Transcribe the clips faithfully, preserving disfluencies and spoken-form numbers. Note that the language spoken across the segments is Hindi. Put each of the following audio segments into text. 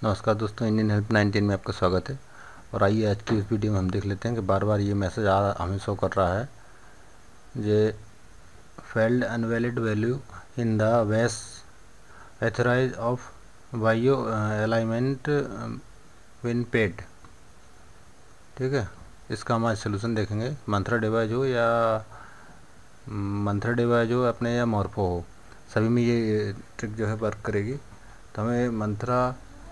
नमस्कार दोस्तों, इंडियन हेल्प नाइनटीन में आपका स्वागत है। और आइए आज की इस वीडियो में हम देख लेते हैं कि बार बार ये मैसेज आ हमें शो कर रहा है, ये failed invalid value in the ways authorise of bio alignment win paid. ठीक है, इसका हम आज सोल्यूशन देखेंगे। मंत्रा डिवाइस हो या मंत्रा डिवाइस हो अपने या मॉर्फो हो, सभी में ये ट्रिक जो है वर्क करेगी। तो हमें मंत्रा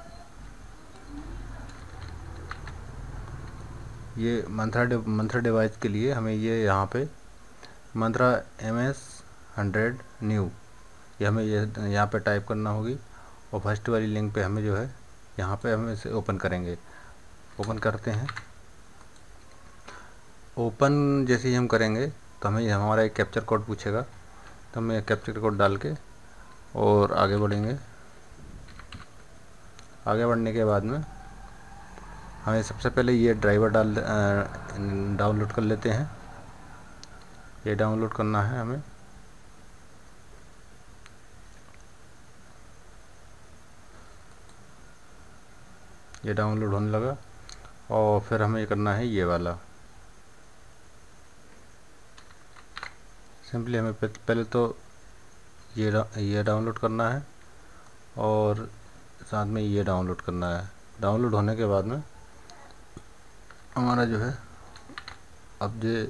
ये मंत्रा मंत्रा डिवाइस के लिए हमें ये यहाँ पे Mantra M S hundred new ये हमें ये यहाँ पे टाइप करना होगी। और फर्स्ट वाली लिंक पे हमें जो है यहाँ पे हम इसे ओपन करेंगे। ओपन करते हैं। ओपन जैसे ही हम करेंगे तो हमें हमारा एक कैप्चर कोड पूछेगा, तो हमें कैप्चर कोड डाल के और आगे बढ़ेंगे। आगे बढ़ने के बाद में हमें सबसे पहले ये ड्राइवर डाल डाउनलोड कर लेते हैं। ये डाउनलोड करना है हमें। ये डाउनलोड होने लगा और फिर हमें ये करना है ये वाला। सिंपली हमें पहले तो ये ये डाउनलोड करना है और साथ में ये डाउनलोड करना है। डाउनलोड होने के बाद में हमारा जो है अब ये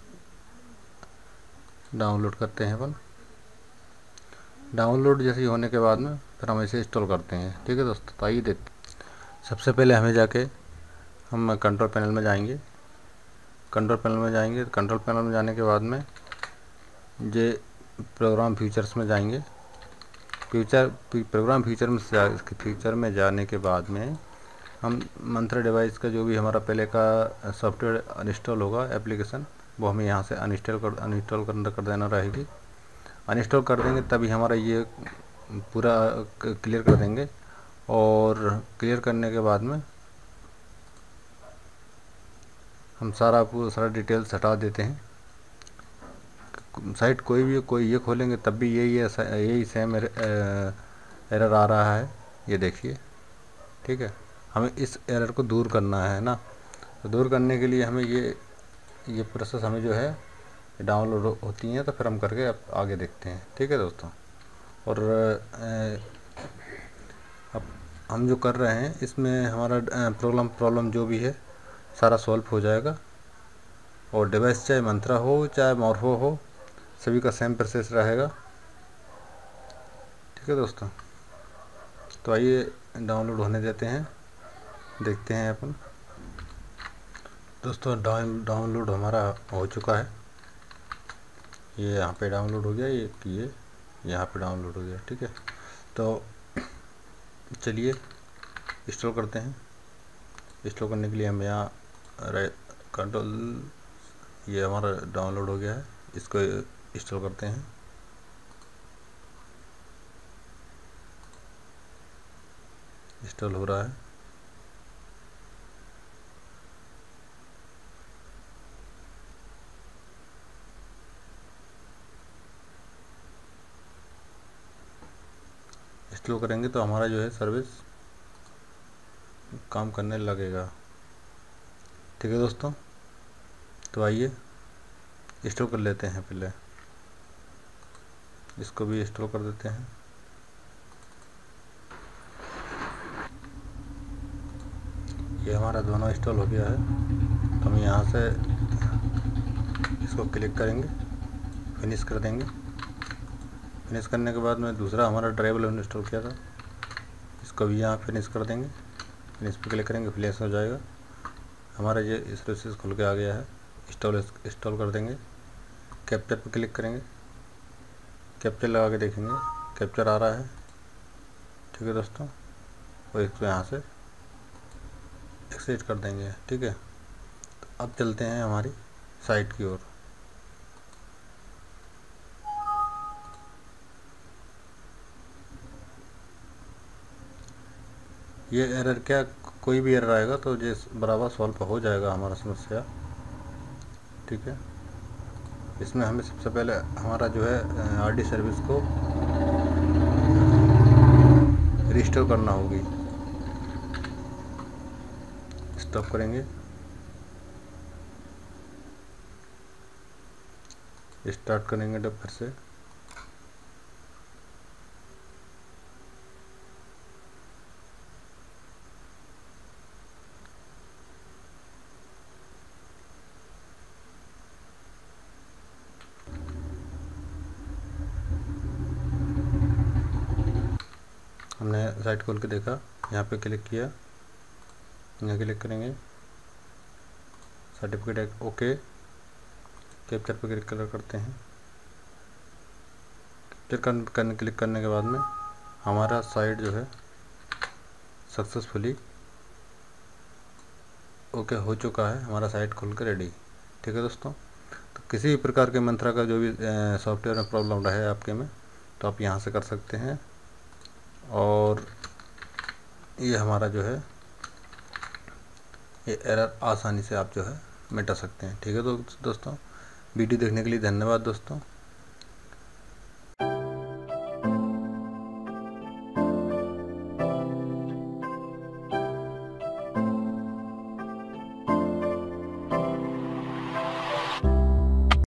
डाउनलोड करते हैं अपन। डाउनलोड जैसे ही होने के बाद में फिर हम इसे इंस्टॉल करते हैं। ठीक है दोस्तों, तो आइए देखते। सबसे पहले हमें जाके हम कंट्रोल पैनल में जाएंगे। कंट्रोल पैनल में जाएंगे कंट्रोल पैनल में जाने के बाद में ये प्रोग्राम फीचर्स में जाएंगे। फ्यूचर प्रोग्राम फीचर में फीचर में जाने के बाद में हम मंत्रा डिवाइस का जो भी हमारा पहले का सॉफ्टवेयर इंस्टॉल होगा एप्लीकेशन, वो हमें यहाँ से अनइंस्टॉल कर अनइंस्टॉल कर कर देना रहेगी। अनइंस्टॉल कर देंगे तभी हमारा ये पूरा क्लियर कर देंगे। और क्लियर करने के बाद में हम सारा पूरा सारा डिटेल्स हटा देते हैं। साइट कोई भी कोई ये खोलेंगे तब भी यही यही सेम एरर आ रहा है, ये देखिए। ठीक है, हमें इस एरर को दूर करना है ना। तो दूर करने के लिए हमें ये ये प्रोसेस हमें जो है डाउनलोड होती हैं, तो फिर हम करके अब आगे देखते हैं। ठीक है दोस्तों, और अब हम जो कर रहे हैं इसमें हमारा प्रॉब्लम प्रॉब्लम जो भी है सारा सॉल्व हो जाएगा। और डिवाइस चाहे मंत्रा हो चाहे मॉर्फो हो, सभी का सेम प्रोसेस रहेगा। ठीक है दोस्तों, तो आइए डाउनलोड होने देते हैं, देखते हैं अपन। दोस्तों डाउन डाउनलोड हमारा हो चुका है। ये यहाँ पे डाउनलोड हो गया, ये ये यहाँ पे डाउनलोड हो गया। ठीक है, तो चलिए इंस्टॉल करते हैं। इंस्टॉल करने के लिए हम यहाँ कंट्रोल, ये हमारा डाउनलोड हो गया है, इसको इंस्टॉल करते हैं। इंस्टॉल हो रहा है। इंस्टॉल करेंगे तो हमारा जो है सर्विस काम करने लगेगा। ठीक है दोस्तों, तो आइए इंस्टॉल कर लेते हैं। पहले इसको भी इंस्टॉल कर देते हैं। ये हमारा दोनों इंस्टॉल हो गया है, तो हम यहाँ से इसको क्लिक करेंगे, फिनिश कर देंगे। फिनिश करने के बाद में दूसरा हमारा ड्राइवर इंस्टॉल किया था, इसको भी यहाँ फिनिश कर देंगे। फिनिश पे क्लिक करेंगे, फिनिश हो जाएगा। हमारा ये इस प्रोसेस खुल के आ गया है। इंस्टॉल इंस्टॉल कर देंगे। कैप्चर पे क्लिक करेंगे, कैप्चर लगा के देखेंगे, कैप्चर आ रहा है। ठीक है दोस्तों, और इसको यहाँ से एक्सेट कर देंगे। ठीक है, तो अब चलते हैं हमारी साइट की ओर। ये एरर क्या, कोई भी एरर आएगा तो ये बराबर सॉल्व हो जाएगा हमारा समस्या। ठीक है, इसमें हमें सबसे पहले हमारा जो है आरडी सर्विस को रिस्टोर करना होगी। स्टॉप करेंगे, स्टार्ट करेंगे जब फिर से हमने साइट खोल के देखा, यहाँ पे क्लिक किया, यहाँ क्लिक करेंगे, सर्टिफिकेट ओके, कैप्चर पे क्लिक करते हैं। कैप्चर करने क्लिक करने के बाद में हमारा साइट जो है सक्सेसफुली ओके हो चुका है, हमारा साइट खुल कर रेडी। ठीक है दोस्तों, तो किसी भी प्रकार के मंत्रा का जो भी सॉफ्टवेयर में प्रॉब्लम रहे आपके में, तो आप यहाँ से कर सकते हैं, और ये हमारा जो है ये एरर आसानी से आप जो है मिटा सकते हैं। ठीक है तो दोस्तों, वीडियो देखने के लिए धन्यवाद दोस्तों।